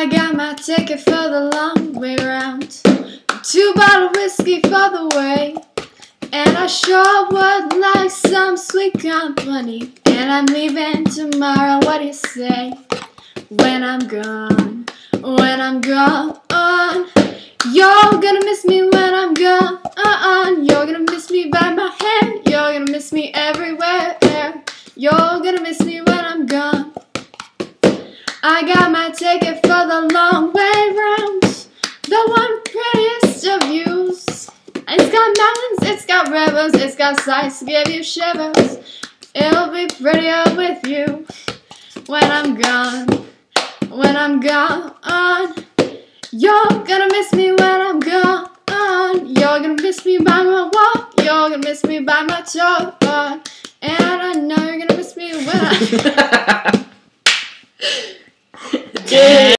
I got my ticket for the long way round, 2 bottles whiskey for the way, and I sure would like some sweet company. And I'm leaving tomorrow, what do you say? When I'm gone, you're gonna miss me when I'm gone. You're gonna miss me by my hair, you're gonna miss me everywhere. You're gonna miss me when I'm gone. I got my ticket for the long way round, the one prettiest of views. It's got mountains, it's got rivers, it's got sights to give you shivers. It'll be prettier with you when I'm gone, You're gonna miss me when I'm gone. You're gonna miss me by my walk, you're gonna miss me by my talk, and I know you're gonna miss me when